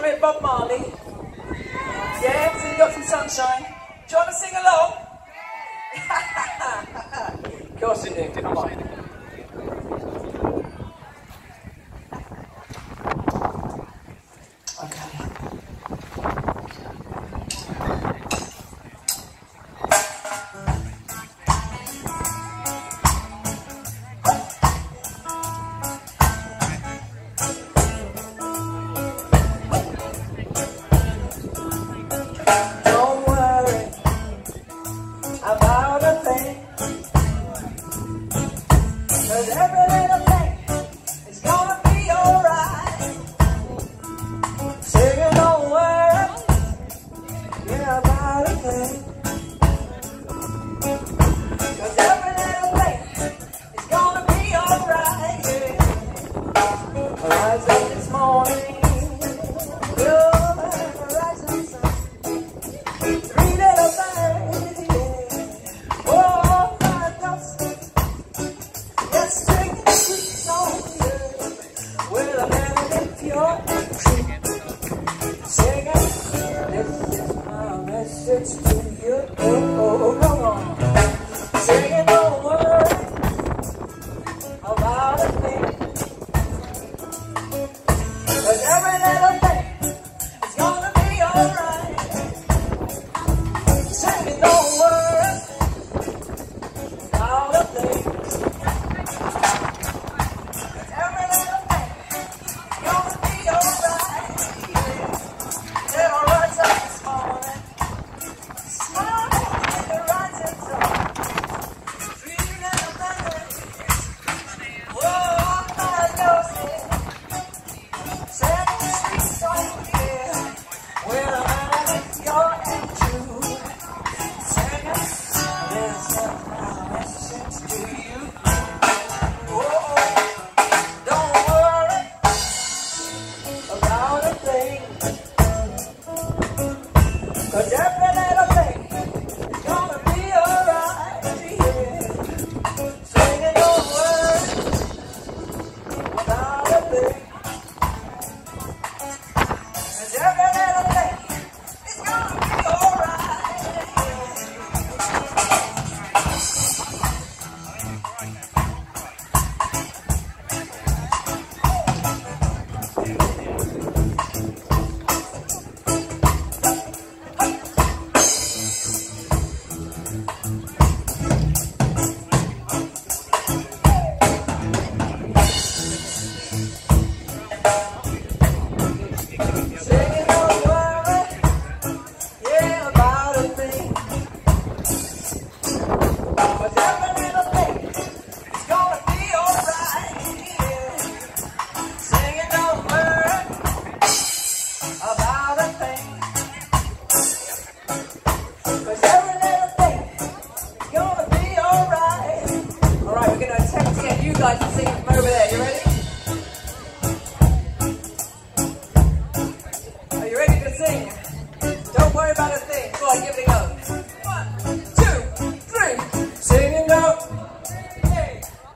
a bit Bob Marley? Yeah, so you got some sunshine. Do you want to sing along? Of course you do, come on. Okay. Don't worry about a thing, 'cause every little thing is gonna be alright. Singing, don't worry, yeah, about a thing, 'cause every little thing is gonna be alright, yeah. I rise up this morning, you're the horizon sun. Three little things, yeah. Oh, my dust. Yes, sing a sweet song, yeah. With a melody pure and true. Sing it, this is my message to you. Oh, oh, come on. Sing it, don't worry about a thing, 'cause every little thing is gonna be alright. Sing it, don't worry about a thing, 'cause every little thing is gonna be alright. Then I'll rise up this morning, smiling in the rising sun. Three little things, whoa, I know it. Sing a sweet song, yeah, with a melody pure and true. Sing it, this is my message to you. Oh, don't worry about a thing, 'cause every little thing is gonna be alright, yeah. Sing it, don't worry about a thing, 'cause every little thing is gonna be alright, yeah. Sing it, don't worry, yeah, about a thing, 'cause every little thing is gonna be alright, yeah. Sing it, don't worry about a thing, 'cause every little thing is gonna be alright. Alright, we're gonna attempt to get you guys to sing from over there. You ready? Are you ready to sing? Don't worry about a thing. Go on, give it a go. 1, 2, 3. Sing and go. Hey.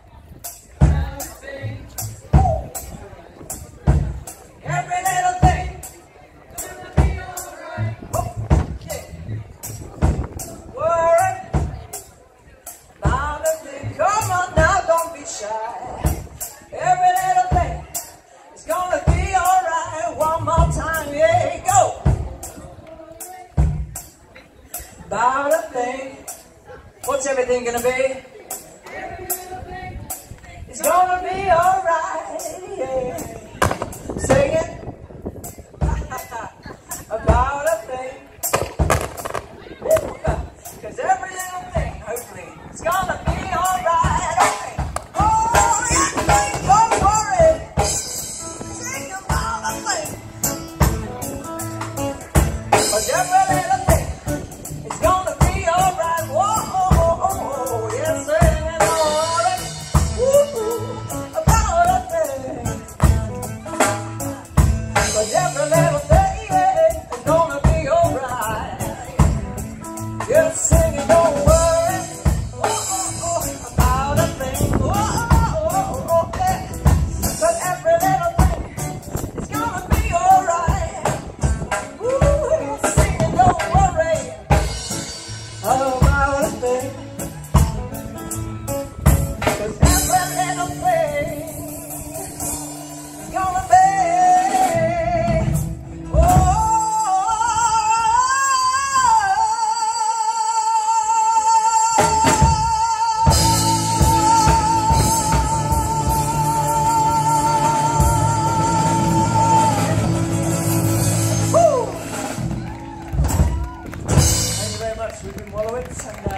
Every little thing. Okay. Worry about a thing. Come on now, don't be shy. Every little thing is gonna be alright. One more time, yeah, go. About a thing. What's everything gonna be? It's gonna be alright, yeah. Sing it. About a thing. 'Cause every little thing, hopefully, it's gonna be alright. Okay. Oh, yeah, don't worry. Sing about a thing. 'Cause every little thing is gonna be alright. Whoa, yes, sing it, don't worry. About a thing. 'Cause every little thing is gonna be alright. Yes, sing it, don't worry. About a thing. Yeah. 'Cause every little thing is gonna be alright. swallow it, and